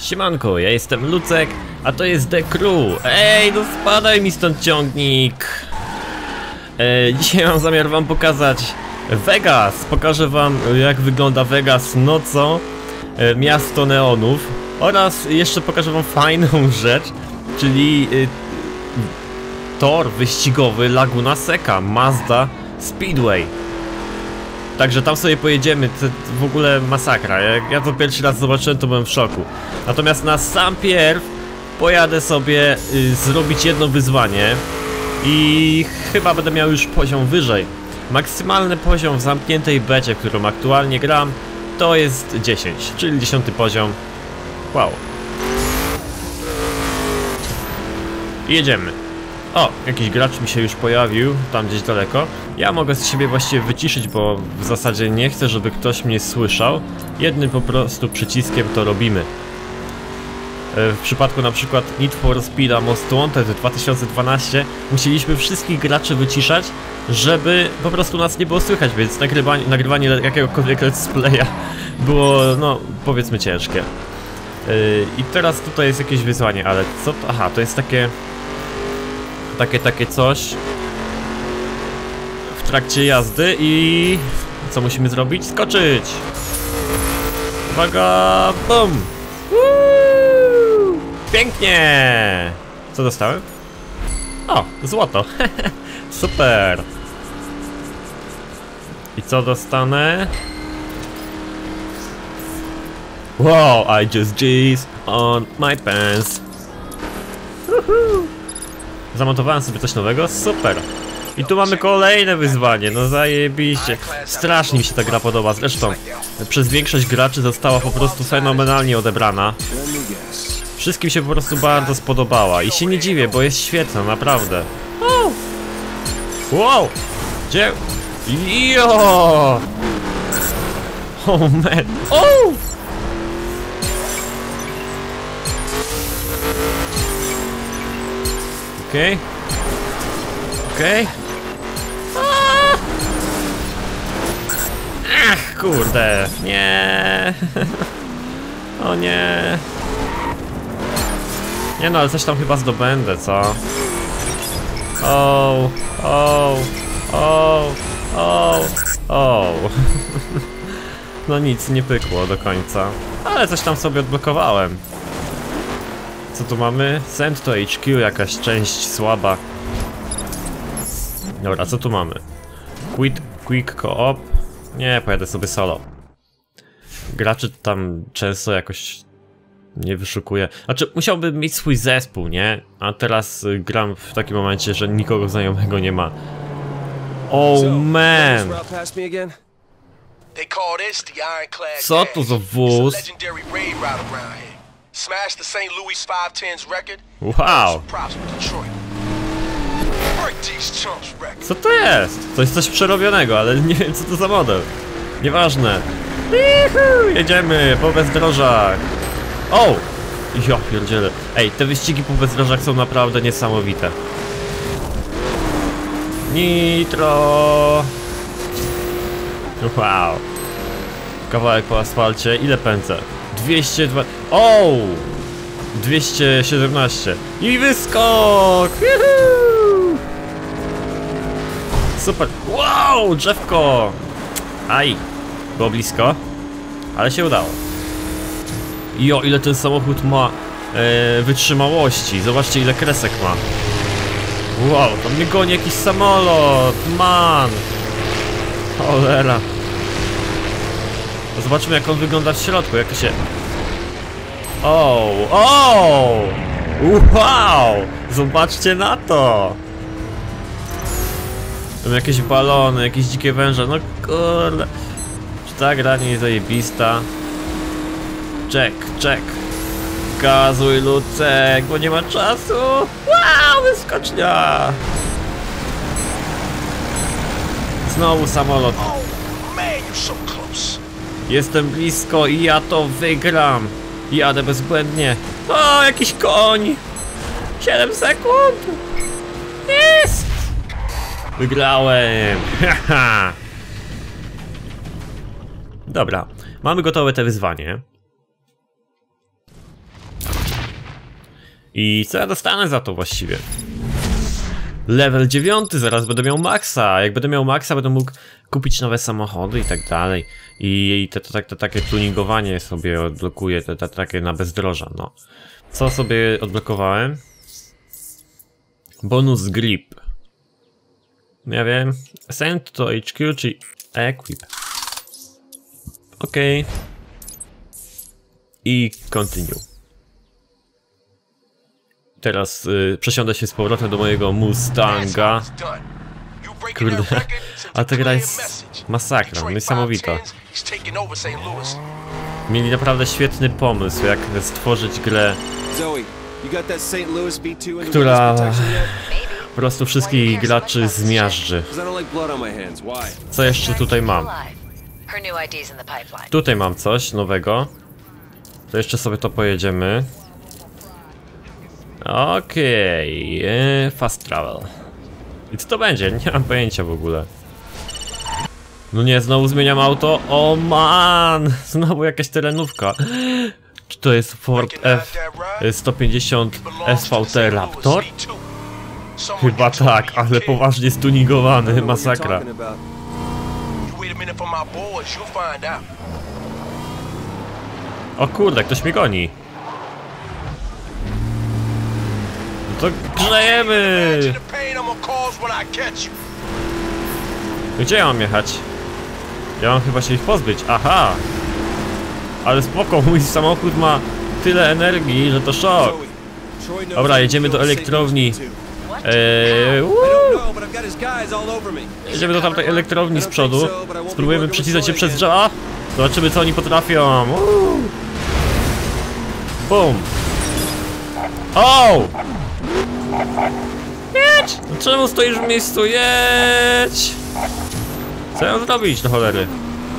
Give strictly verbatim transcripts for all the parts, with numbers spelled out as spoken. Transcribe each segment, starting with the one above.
Siemanko, ja jestem Lucek, a to jest The Crew. Ej, no spadaj mi stąd ciągnik. e, Dzisiaj mam zamiar wam pokazać Vegas. Pokażę wam, jak wygląda Vegas nocą, e, miasto neonów. Oraz jeszcze pokażę wam fajną rzecz, czyli e, tor wyścigowy Laguna Seca, Mazda Speedway. Także tam sobie pojedziemy, to w ogóle masakra. Jak ja to pierwszy raz zobaczyłem, to byłem w szoku. Natomiast na sam pierw pojadę sobie y, zrobić jedno wyzwanie i chyba będę miał już poziom wyżej. Maksymalny poziom w zamkniętej becie, w którą aktualnie gram, to jest dziesięć, czyli dziesiąty poziom. Wow. I jedziemy. O, jakiś gracz mi się już pojawił, tam gdzieś daleko. Ja mogę z siebie właściwie wyciszyć, bo w zasadzie nie chcę, żeby ktoś mnie słyszał. Jednym po prostu przyciskiem to robimy. W przypadku na przykład Need for Speed'a Most Wanted dwa tysiące dwanaście musieliśmy wszystkich graczy wyciszać, żeby po prostu nas nie było słychać, więc nagrywanie, nagrywanie jakiegokolwiek let's playa było, no, powiedzmy ciężkie. I teraz tutaj jest jakieś wyzwanie, ale co to? Aha, to jest takie... Takie, takie coś w trakcie jazdy i co musimy zrobić? Skoczyć! Uwaga! Bum! Woo! Pięknie! Co dostałem? O! Złoto! Super! I co dostanę? Wow! I just jizz on my pants! Woohoo! Zamontowałem sobie coś nowego, super. I tu mamy kolejne wyzwanie, no zajebiście. Strasznie mi się ta gra podoba, zresztą przez większość graczy została po prostu fenomenalnie odebrana. Wszystkim się po prostu bardzo spodobała i się nie dziwię, bo jest świetna, naprawdę. Wow! Wow! Gdzie? Jo! Oh man! Oh! Okej. Okay. Okej. Okay. Ach, kurde. Nie. O nie. Nie no, ale coś tam chyba zdobędę, co? O, o, o, o, o. No nic, nie pykło do końca. Ale coś tam sobie odblokowałem. Co tu mamy? Send to H Q, jakaś część słaba. Dobra, co tu mamy? Quit, quick co-op. Nie, pojadę sobie solo. Graczy tam często jakoś nie wyszukuję. Znaczy, musiałbym mieć swój zespół, nie? A teraz y, gram w takim momencie, że nikogo znajomego nie ma. Oh man! Co tu za wóz? Wow! Co to jest? To jest coś przerobionego, ale nie wiem co to za model. Nieważne. Juhu, jedziemy po bezdrożach. O! Ja pierdzielę. Ej, te wyścigi po bezdrożach są naprawdę niesamowite. Nitro! Wow! Kawałek po asfalcie. Ile pędzę? dwieście dwa... O! dwieście siedemnaście. I wyskok! Juhu! Super! Wow! Drzewko! Aj! Było blisko, ale się udało. Jo, ile ten samochód ma e, wytrzymałości. Zobaczcie, ile kresek ma. Wow, tam mnie goni jakiś samolot. Man! Cholera. Zobaczmy, jak on wygląda w środku, jak to się... O, o! Wow! Zobaczcie na to! Tam jakieś balony, jakieś dzikie węże, no kurde. Czy ta gra nie jest zajebista? Check, check. Gazuj, Lucek, bo nie ma czasu. Wow, wyskocznia! Znowu samolot. Jestem blisko i ja to wygram. Jadę bezbłędnie. O, jakiś koń. siedem sekund. Jest. Wygrałem. Haha. Dobra, mamy gotowe te wyzwanie. I co ja dostanę za to właściwie? Level dziewiąty, zaraz będę miał maksa. Jak będę miał maksa, będę mógł kupić nowe samochody i tak dalej. I te, te, te, te takie tuningowanie sobie odblokuję, te, te takie na bezdroża, no. Co sobie odblokowałem? Bonus grip. Ja wiem. Send to H Q, czyli equip. Okej. Okay. I continue. Teraz y, przesiądę się z powrotem do mojego Mustanga. Kurde, a ta gra jest masakra, niesamowita. Mieli naprawdę świetny pomysł, jak stworzyć grę, która po prostu wszystkich graczy zmiażdży. Co jeszcze tutaj mam? Tutaj mam coś nowego. To jeszcze sobie to pojedziemy. Okej, okay. Fast travel. I co to będzie? Nie mam pojęcia w ogóle. No nie, znowu zmieniam auto. O man! Znowu jakaś terenówka. Czy to jest Ford F sto pięćdziesiąt S V T Raptor? Chyba tak, ale poważnie stuningowany, masakra. O kurde, ktoś mnie goni. To grzejemy! Gdzie ja mam jechać? Ja mam chyba się ich pozbyć. Aha! Ale spoko, mój samochód ma tyle energii, że to szok. Dobra, jedziemy do elektrowni. Eee, jedziemy do tamtej elektrowni z przodu. Spróbujemy przycisnąć się przez drzewa. Zobaczymy, co oni potrafią. Uuu. Bum! O! Jedź! No czemu stoisz w miejscu? Jedź! Co ja mam zrobić do cholery?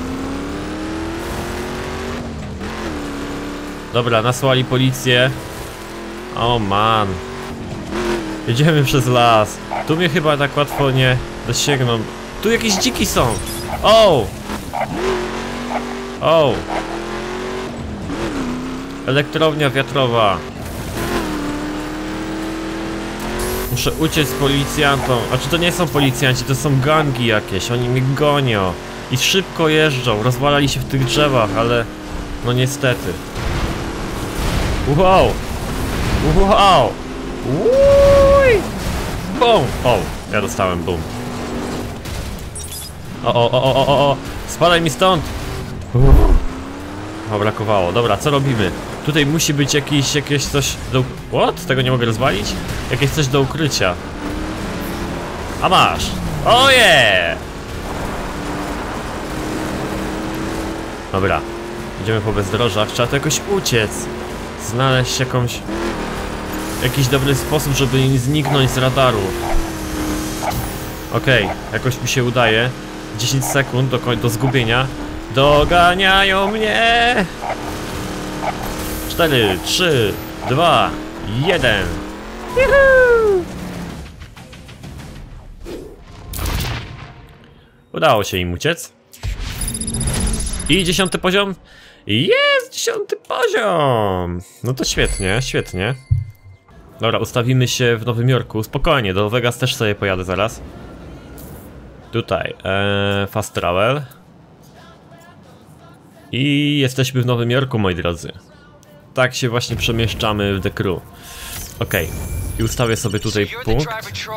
Dobra, nasłali policję. O man. Jedziemy przez las. Tu mnie chyba tak łatwo nie dosięgną. Tu jakieś dziki są. O! O! Elektrownia wiatrowa. Muszę uciec z policjantom. A czy to nie są policjanci, to są gangi jakieś. Oni mnie gonią. I szybko jeżdżą. Rozwalali się w tych drzewach, ale... No niestety. Wow! Wow! Uuuuj! Bum! O! Ja dostałem bum. O, o, o, o, o, o! Spadaj mi stąd! O, brakowało. Dobra, co robimy? Tutaj musi być jakiś, jakieś coś do... What? Tego nie mogę rozwalić? Jakieś coś do ukrycia. A masz! O yeah! Dobra. Idziemy po bezdrożach. Trzeba to jakoś uciec. Znaleźć jakąś... Jakiś dobry sposób, żeby im zniknąć z radaru. Okej, okay, jakoś mi się udaje. dziesięć sekund do, do zgubienia. Doganiają mnie! cztery, trzy, dwa, jeden. Juhu! Udało się im uciec. I dziesiąty poziom. Jest dziesiąty poziom. No to świetnie, świetnie. Dobra, ustawimy się w Nowym Jorku. Spokojnie, do Vegas też sobie pojadę zaraz. Tutaj, ee, fast travel. I jesteśmy w Nowym Jorku, moi drodzy. Tak się właśnie przemieszczamy w The Crew. Okej, okay. I ustawię sobie tutaj punkt.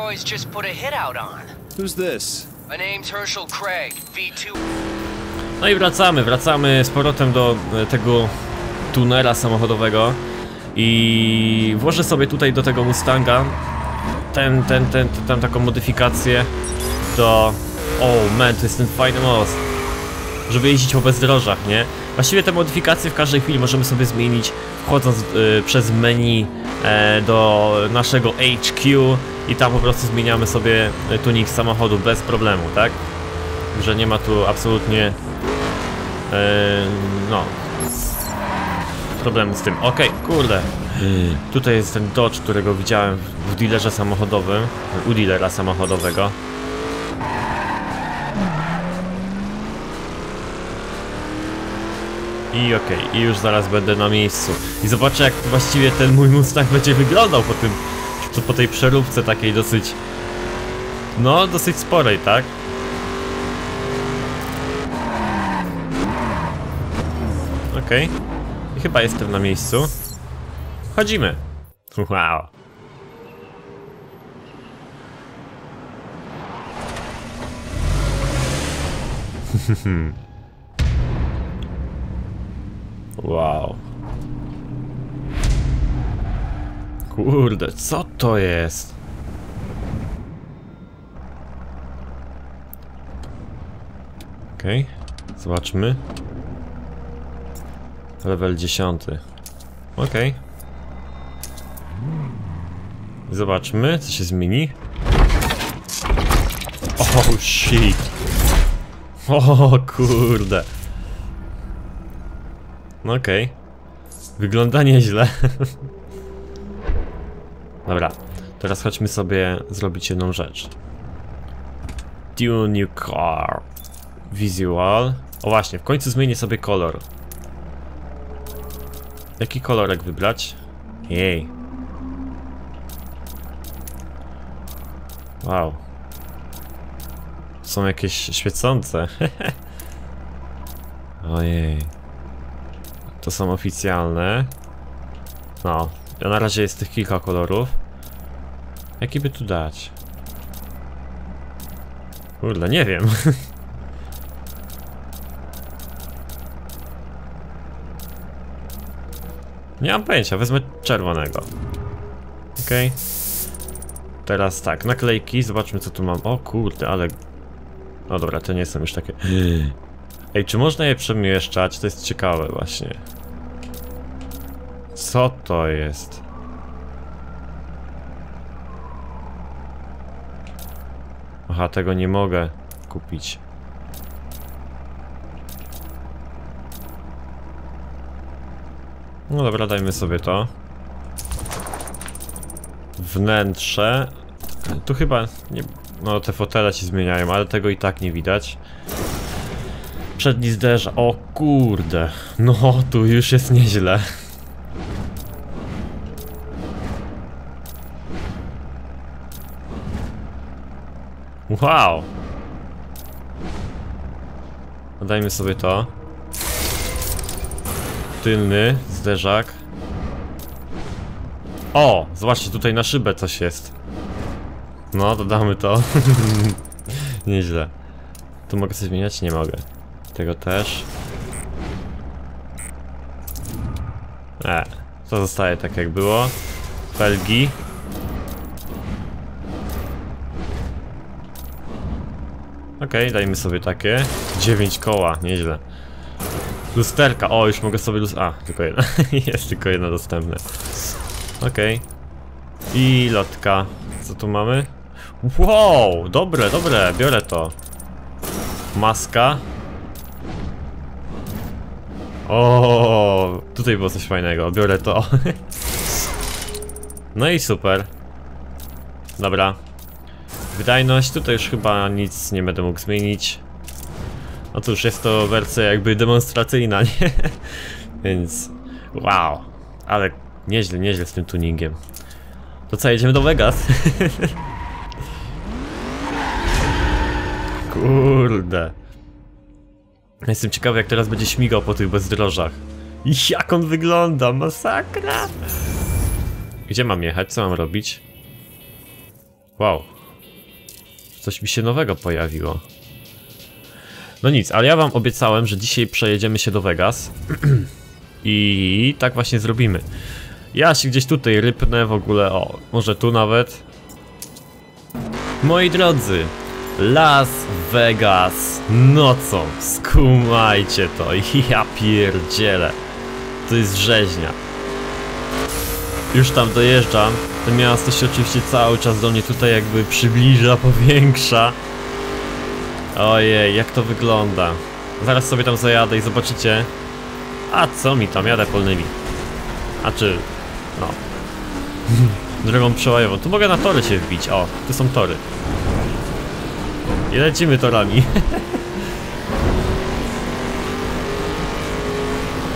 No i wracamy, wracamy z powrotem do tego tunela samochodowego. I włożę sobie tutaj do tego Mustanga ten, ten, ten, ten, ten taką modyfikację do... O man, to jest ten fajny most. Żeby jeździć po bezdrożach, nie? Właściwie te modyfikacje w każdej chwili możemy sobie zmienić, wchodząc y, przez menu e, do naszego H Q i tam po prostu zmieniamy sobie tuning samochodu bez problemu, tak? Że nie ma tu absolutnie e, no problemu z tym. Okej, okay, kurde. Tutaj jest ten Dodge, którego widziałem w dealerze samochodowym, u dealera samochodowego. I okej, okay, i już zaraz będę na miejscu. I zobaczę, jak właściwie ten mój Mustang będzie wyglądał po tym, po tej przeróbce takiej dosyć, no dosyć sporej, tak? Okej, okay. I chyba jestem na miejscu. Chodzimy. Wow. Wow. Kurde, co to jest? Okej, okay. Zobaczmy. Level dziesiąty. Okej. Okay. Zobaczmy, co się zmieni. Oh shit. O kurde. No okej. Okay. Wygląda nieźle. Dobra, teraz chodźmy sobie zrobić jedną rzecz. Tune new car. Visual. O właśnie, w końcu zmienię sobie kolor. Jaki kolorek wybrać? Jej. Wow. Są jakieś świecące. Ojej. To są oficjalne. No, na razie jest tych kilka kolorów. Jaki by tu dać? Kurde, nie wiem. Nie mam pojęcia, wezmę czerwonego. Okej. Okay. Teraz tak, naklejki, zobaczmy co tu mam. O kurde, ale... No dobra, to nie są już takie... Ej, czy można je przemieszczać? To jest ciekawe właśnie. Co to jest? Aha, tego nie mogę kupić. No dobra, dajmy sobie to. Wnętrze. Tu chyba nie... No te fotele się zmieniają, ale tego i tak nie widać. Przedni zderza. O kurde. No tu już jest nieźle. Wow. Dajmy sobie to. Tylny zderzak. O! Zobaczcie, tutaj na szybę coś jest. No, dodamy to. Nieźle. Tu mogę coś zmieniać? Nie mogę. Tego też. E, to zostaje tak jak było. Felgi. Okej, okay, dajmy sobie takie. dziewięć koła, nieźle. Lusterka, o już mogę sobie lus... A, tylko jedna. Jest tylko jedna dostępna. Okej. Okay. I lotka. Co tu mamy? Wow, dobre, dobre, biorę to. Maska. O, tutaj było coś fajnego, biorę to. No i super. Dobra. Wydajność, tutaj już chyba nic nie będę mógł zmienić. No cóż, jest to wersja jakby demonstracyjna, nie? Więc... Wow. Ale nieźle, nieźle z tym tuningiem. To co, jedziemy do Vegas? Kurde. Jestem ciekawy, jak teraz będzie śmigał po tych bezdrożach. I jak on wygląda, masakra! Gdzie mam jechać? Co mam robić? Wow. Coś mi się nowego pojawiło. No nic, ale ja wam obiecałem, że dzisiaj przejedziemy się do Vegas. I tak właśnie zrobimy. Ja się gdzieś tutaj rypnę w ogóle, o, może tu nawet. Moi drodzy, Las Vegas nocą, skumajcie to, ja pierdzielę. To jest rzeźnia. Już tam dojeżdżam, to miasto się oczywiście cały czas do mnie tutaj jakby przybliża, powiększa. Ojej, jak to wygląda. Zaraz sobie tam zajadę i zobaczycie. A co mi tam, jadę polnymi. A czy... no. Drogą przełajową. Tu mogę na tory się wbić, o, tu są tory. I lecimy torami.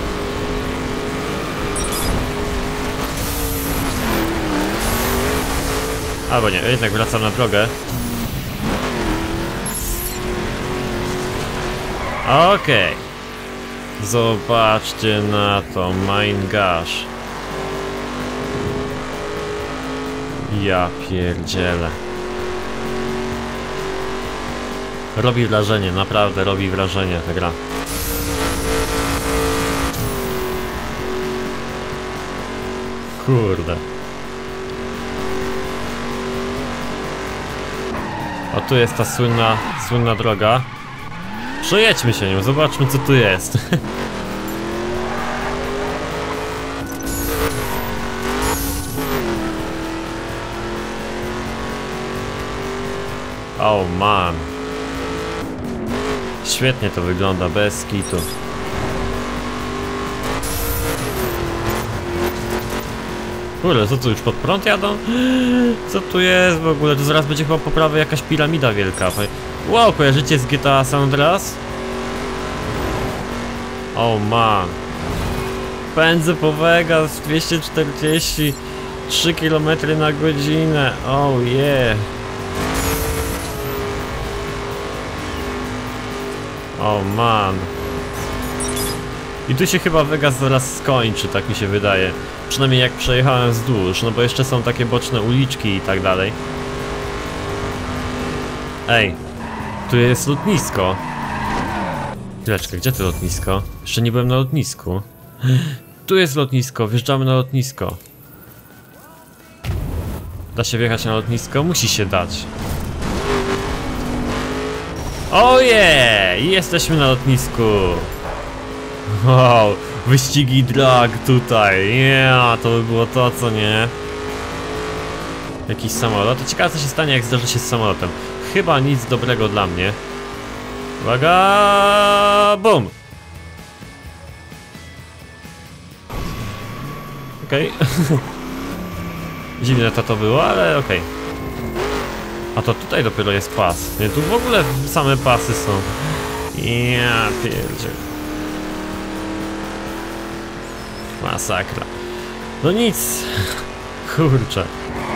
Albo nie, jednak wracam na drogę. Okej. Okay. Zobaczcie na to, mein gosh. Ja pierdzielę. Robi wrażenie, naprawdę robi wrażenie ta gra. Kurde. A tu jest ta słynna, słynna droga. Przejedźmy się nią, zobaczmy co tu jest. Oh man. Świetnie to wygląda, bez kitu. Kurde, co tu już pod prąd jadą? Co tu jest w ogóle? To zaraz będzie chyba po prawej jakaś piramida wielka. Wow, kojarzycie z G T A San Andreas? Oh man. Pędzę po Vegas dwieście czterdzieści trzy kilometry na godzinę. Oh yeah. Oh man. I tu się chyba Vegas zaraz skończy, tak mi się wydaje. Przynajmniej jak przejechałem wzdłuż, no bo jeszcze są takie boczne uliczki i tak dalej. Ej, tu jest lotnisko. Chwileczkę, gdzie to lotnisko? Jeszcze nie byłem na lotnisku. Tu jest lotnisko, wjeżdżamy na lotnisko. Da się wjechać na lotnisko? Musi się dać. Ojej! Jesteśmy na lotnisku. Wow, wyścigi drag tutaj. Yeah, to by było to, co nie? Jakiś samolot. Ciekawe co się stanie, jak zdarzy się z samolotem. Chyba nic dobrego dla mnie. Uwaga! Bum! Okej. Okay. Dziwne to to było, ale okej. Okay. A to tutaj dopiero jest pas. Nie, tu w ogóle same pasy są. Ja pierdzie. Masakra. No nic. Kurczę.